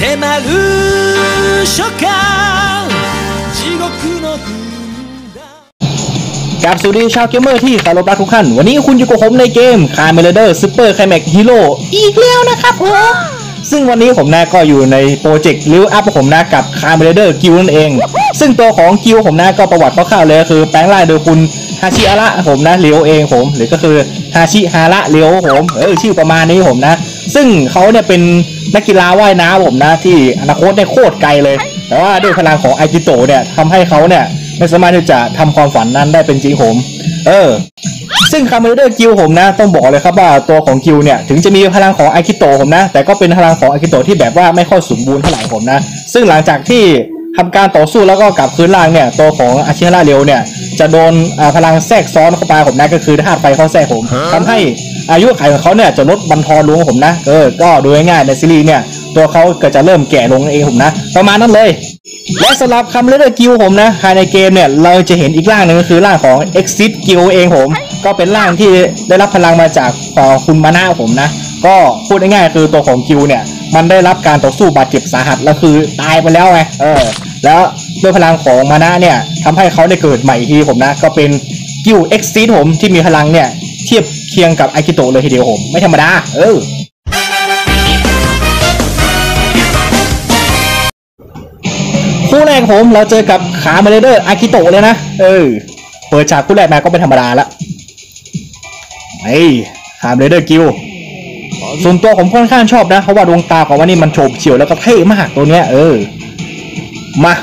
る初夏地獄のกับสวัสดีชาวเกมเมอร์ที่เคารพรักทุกท่านวันนี้คุณอยู่กับผมในเกม Kamen Rider Super Climax Hero อีกแล้วนะครับผมซึ่งวันนี้ผมนะก็อยู่ในโปรเจกต์ลิวอัพผมนะกับ Kamen Rider Guild นั่นเองซึ่งตัวของกิลผมนะก็ประวัติคร่าวๆเลยคือแปลงร่างโดยคุณฮาชิอาระผมนะเลียวเองผมหรือก็คือฮาชิฮาระเลียวผมชื่อประมาณนี้ผมนะซึ่งเขาเนี่ยเป็นนักกีฬาว่ายน้ำผมนะที่อนาคตได้โคตรไกลเลยแต่ว่าด้วยพลังของไอกิโตะเนี่ยทำให้เขาเนี่ยไม่สามารถที่จะทำความฝันนั้นได้เป็นจริงผมซึ่งKamen Rider Guildผมนะต้องบอกเลยครับว่าตัวของกิลเนี่ยถึงจะมีพลังของไอกิโตะผมนะแต่ก็เป็นพลังของไอกิโตะที่แบบว่าไม่ค่อยสมบูรณ์เท่าไหร่ผมนะซึ่งหลังจากที่ทำการต่อสู้แล้วก็กลับคืนร่างเนี่ยตัวของอาชิฮาระเรียวเนี่ยจะโดนพลังแทรกซ้อนเข้าไปผมนะก็คือธาตุไฟเข้าแทรกผมทำให้อายุขัยของเขาเนี่ยจะลดบันทอนลงผมนะก็โดยง่ายในซีรีส์เนี่ยตัวเขาก็จะเริ่มแก่ลงเองผมนะประมาณนั้นเลยและสำหรับKamen Rider Guildผมนะภายในเกมเนี่ยเราจะเห็นอีกร่างหนึ่งก็คือร่างของ Exit Guild เองผมก็เป็นร่างที่ได้รับพลังมาจากคุณมานะผมนะก็พูดง่ายๆคือตัวของกิลเนี่ยมันได้รับการต่อสู้บาดเจ็บสาหัสแล้วคือตายไปแล้วไงแล้วด้วยพลังของมานะเนี่ยทำให้เขาได้เกิดใหม่ทีผมนะก็เป็นกิล Exit ผมที่มีพลังเนี่ยเทียบเคียงกับไอกิโตะเลยทีเดียวผมไม่ธรรมดาคู่แรกผมเราเจอกับKamen Riderอากิโตะเลยนะเปิดฉากคู่แรกมาก็เป็นธรรมดาละKamen Rider Guild ส่วนตัวผมค่อนข้างชอบนะเพราะว่าดวงตาของมันนี่มันโฉบเฉี่ยวแล้วก็เท่มากตัวเนี้ยมา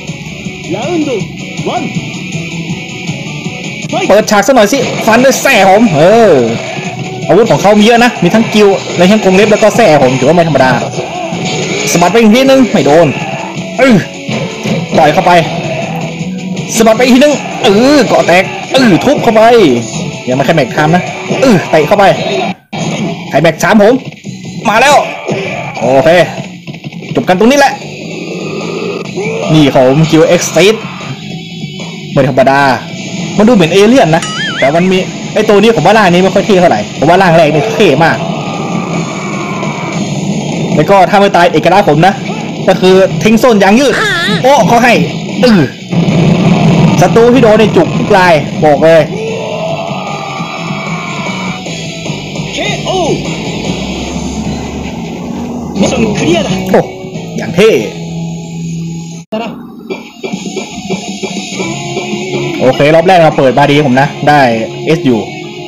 เปิดฉากซะหน่อยสิฟันด้วยแส่ผมอาวุธของเขามีเยอะนะมีทั้งกิลในทั้งกรงเล็บแล้วก็แส่ผมถือว่าไม่ธรรมดาสะบัดไปอีกทีนึงไม่โดนต่อยเข้าไปสะบัดไปอีกทีนึงเกาะแตกทุบเข้าไปอย่ามาแค่แม็กทามนะเตะเข้าไปไฮแม็ก3ผมมาแล้วโอเคจบกันตรงนี้แหละนี่ผมกิลเอ็กซ์ซีดไม่ธรรมดามันดูเหมือนเอเลี่ยนนะแต่มันมีไอตัวนี้ผมว่าร่างนี้ไม่ค่อยเท่เท่าไหร่ผมว่าร่างแรกนี่เท่มากแล้วก็ถ้าไม่ตายเอกลักษณ์ผมนะก็คือทิ้งส้นยางยืดโอ้เขาให้ศัตรูที่โดนในจุกทุกลายบอกเลยโอ้อย่างเท่โอเครอบแรกเราเปิดบาดีผมนะได้เอสอยู่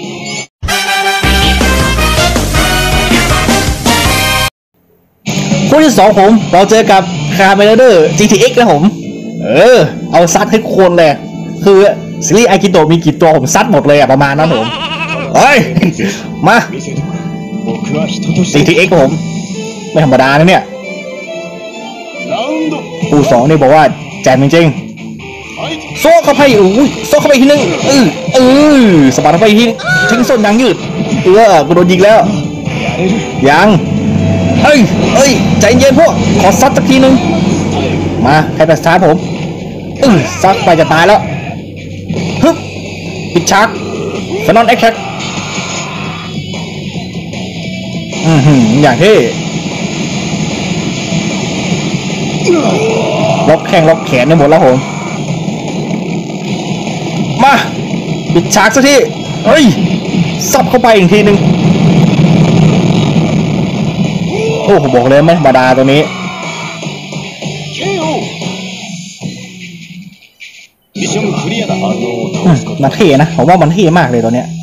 คู่ที่2ผมเราเจอกับKamen Rider GTX นะผมเอาซัดให้คนเลยคือซีรีส์ไอกิโตะมีกี่ตัวผมซัดหมดเลยประมาณนั้นผมมา GTX ผมไม่ธรรมดานะเนี่ยคู่2นี่บอกว่าแจ่มจริงๆโซ่เข้าไปโซ่เข้าไปทีนึงสะบัดเข้าไปทีทิ้งส้นยางยืดกูโดนยิงแล้วยังใจเย็นพวกขอซัดสักทีนึงมาใครเป็นสตาร์ทผมซัดไปจะตายแล้วฮึบปิดฉากฟนอนแอคแท็กอย่างที่ล็อกแข้งล็อกแขนได้หมดแล้วผมมาปิดฉากสักทีซับเข้าไปอีกทีนึงโอ้ผมบอกเลยไม่ธรรมดาตัวนี้มันเท่นะผมว่ามันเท่มากเลยตัวเนี้ย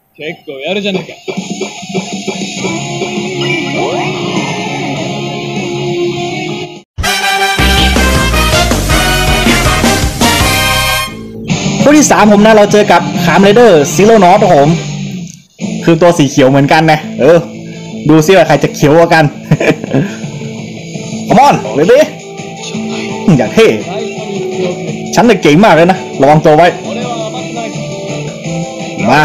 คู่ที่3ผมนะเราเจอกับKamen Rider Zero Noteผมคือตัวสีเขียวเหมือนกันนะดูซิว่าใครจะเขียวกว่ากันCome on เลยดิอย่างเท่ฉันเลยเก่งมากเลยนะระวังตัวไว้มา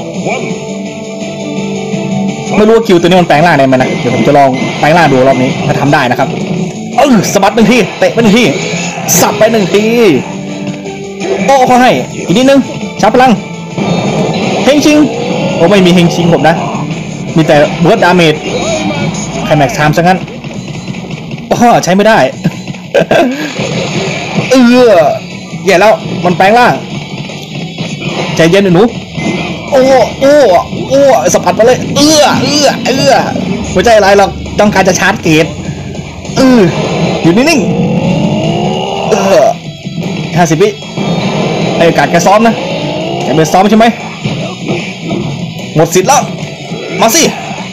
ไม่รู้ว่ากิลตัวนี้มันแปลงร่างได้ไหมนะเดี๋ยวผมจะลองแปลงร่างดูรอบนี้ถ้าทำได้นะครับสะบัด1ทีเตะไป1ทีสับไป1ทีโอ้เขาให้อีกนิดนึงชาร์จพลังเฮงชิงไม่มีเฮงชิงผมนะมีแต่เบิร์ดดาเมจไคลแม็กซ์ไทม์ซะงั้นโอ้ใช้ไม่ได้ แย่แล้วมันแปลงร่างใจเย็นหนูโอ้สัมผัสมาเลยไม่ใช่อะไรหรอกต้องการจะชาร์จเกตอยู่นิ่งๆ50 วิไอ้การแกซ้อมนะแกเป็นซ้อมใช่ไหมหมดสิทธิ์แล้วมาสิ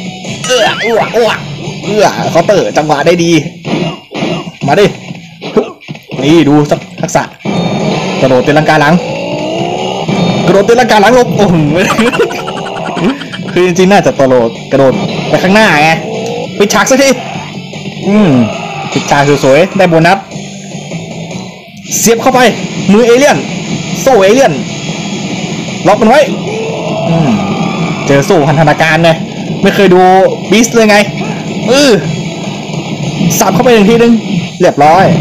เขาเตอร์จังหวะได้ดีมาดินี่ดูสักทักษะกระโดดตีลังกาหลังลบโอ้โหคือจริงๆน่าจะกระโดดไปข้างหน้าไงปิดฉากสักทีปิดฉากสวยๆได้โบนัสเสียบเข้าไปมือเอเลี่ยนโซ่เอเลี่ยนล็อกมันไว้เจอโซ่พันธนาการไงไม่เคยดูบีสเลยไงสับเข้าไป1 ทีนึงเรียบร้อย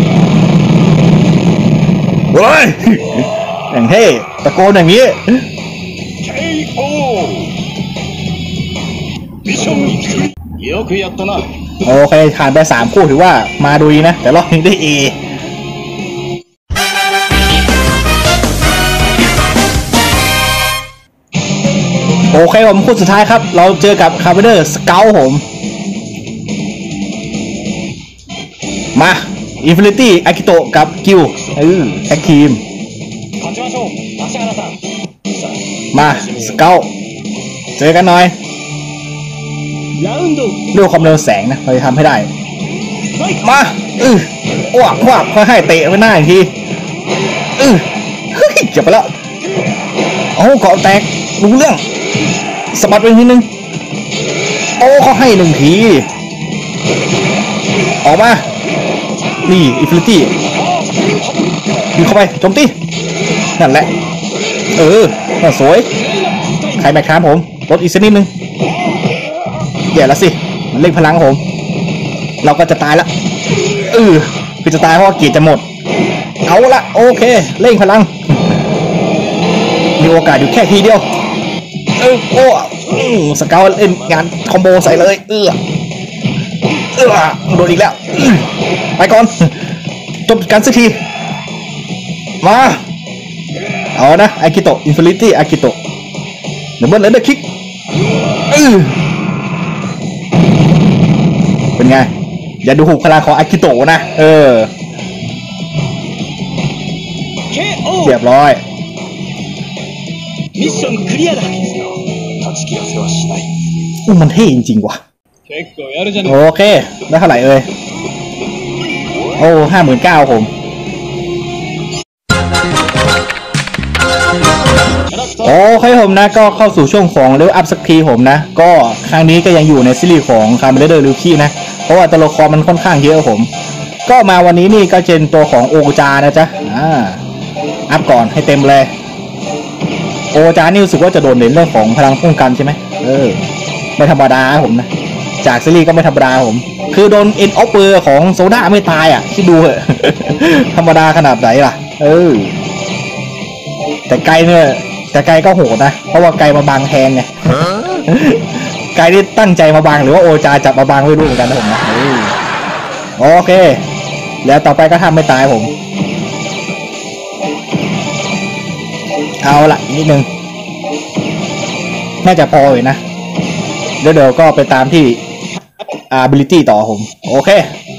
เฮ้ยอย่างเท่ตะโกนอย่างนี้โอเคผ่านไป3 คู่ถือว่ามาดูดีนะแต่รอบนี้ได้ A โอเคผมคู่สุดท้ายครับเราเจอกับคาร์เบเดอร์สเกลผมมาอินฟินิตี้อากิโตะกับกิวแท็กทีมมาสเกลเจอกันหน่อยด้วยความเร็วแสงนะเราจะทำให้ได้มาว่าค่อยให้เตะไปหน้าอีกทีเจ็บไปแล้วโอ้เกาะแตกรู้เรื่องสะบัดไปทีนึงเขาให้1 ทีออกมานี่อินฟินิตี้ยิงเข้าไปโจมตีนั่นแหละน่าสวยใครแบกค้ามผมลดอีกสักนิดนึงแย่แล้วสิมันเร่งพลังผมเราก็จะตายละคือจะตายเพราะเกียร์จะหมดเอาละโอเคเร่งพลังมีโอกาสอยู่แค่ทีเดียวสเกลเล่นงานคอมโบใส่เลยโดนอีกแล้วไปก่อนจบกันสักทีมาเอานะอากิโตะอินฟินิตี้อากิโตะเดี๋ยวเบิ้ลเลยเดอร์คิกเป็นไงอย่าดูถูกพลังของอากิโตะนะเรียบร้อยมิชชั่นเคลียร์だมันเท่จริงๆว่ะโอเคได้เท่าไหร่59,000ผมโอเคผมนะก็เข้าสู่ช่วงของเลเวลอัพสักทีผมนะก็ครั้งนี้ก็ยังอยู่ในซีรีส์ของคาร์เมเลเดอร์ลูคีนะเพราะว่าตัวละครมันค่อนข้างเยอะผมก็มาวันนี้นี่ก็เป็นตัวของโอจานะจ๊ะอัพก่อนให้เต็มเลยโอจานี่รู้สึกว่าจะโดดเด่นเรื่องของพลังป้องกันใช่ไหมไม่ธรรมดาผมนะจากซีรีส์ก็ไม่ธรรมดาผมคือโดนเอ็นออฟเปอร์ของโซดาไม่ตายคิดดูเหอะธรรมดาขนาดไหนล่ะแต่ไกลเนี่ยแต่ไกลก็โหดนะเพราะว่าไกลมาบังแทนไงไกลที่ตั้งใจมาบังหรือว่าโอจาจับมาบังไม่รู้เหมือนกันนะผมนะโอเคแล้วต่อไปก็ทำไม่ตายผมเอาละนิดนึงน่าจะพออยู่นะเดี๋ยวก็ไปตามที่ ability ต่อผมโอเค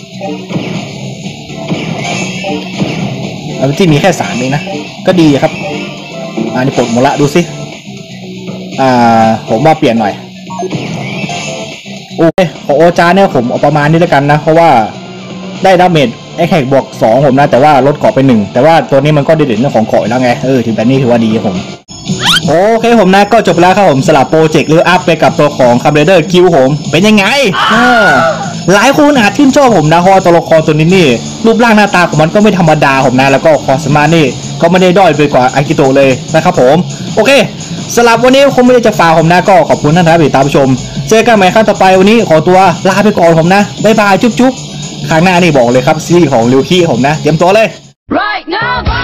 ability มีแค่3เองนะก็ดีครับนี่ปลดหมดละดูสิผมว่าเปลี่ยนหน่อยโอเคของโอจาเนี่ยผมเอาประมาณนี้แล้วกันนะเพราะว่าได้ดาเมจไอ้แขกบวก2ผมนะแต่ว่าลดเกาะไป1แต่ว่าตัวนี้มันก็เด่นเรื่องของเกาะแล้วไงถึงแบบนี้ถือว่าดีผมโอเคผมนะก็จบแล้วครับผมสลับโปรเจกต์หรืออัพไปกับตัวของคาร์เบเดอร์คิวผมเป็นยังไงหลายคนอาจชื่นชอบผมนะเพราะตัวละครตัวนี้นี่รูปร่างหน้าตาของมันก็ไม่ธรรมดาผมนะแล้วก็ความสามารถนี่ก็ไม่ได้ด้อยไปกว่าอากิโตะเลยนะครับผมโอเคสลับวันนี้คงไม่ได้จะฝากผมนะก็ขอบคุณท่านที่ตามชมเจอกันใหม่ครั้งต่อไปวันนี้ขอตัวลาไปก่อนผมนะบ๊ายบายจุ๊บครั้งหน้านี่บอกเลยครับซีรีส์ของริวคีผมนะเตรียมตัวเลย Right now